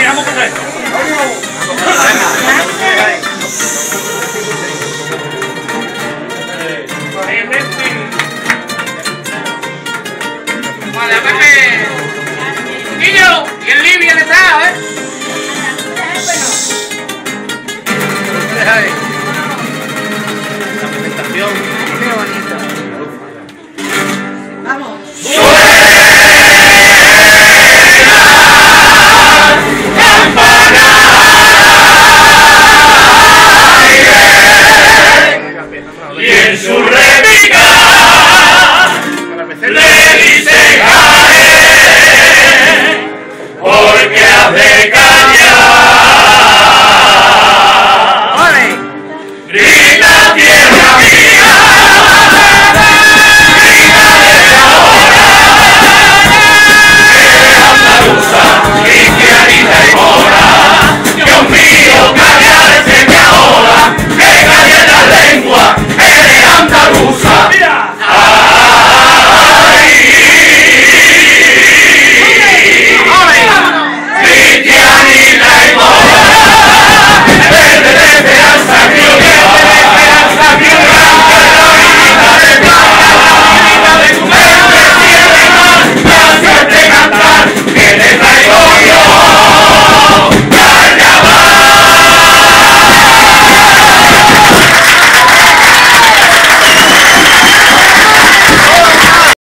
vamos con esto. Vale, Pepe. Niño, y el Libia en estado, La presentación. Qué bonito. Vamos. Y en su réplica le dice porque hace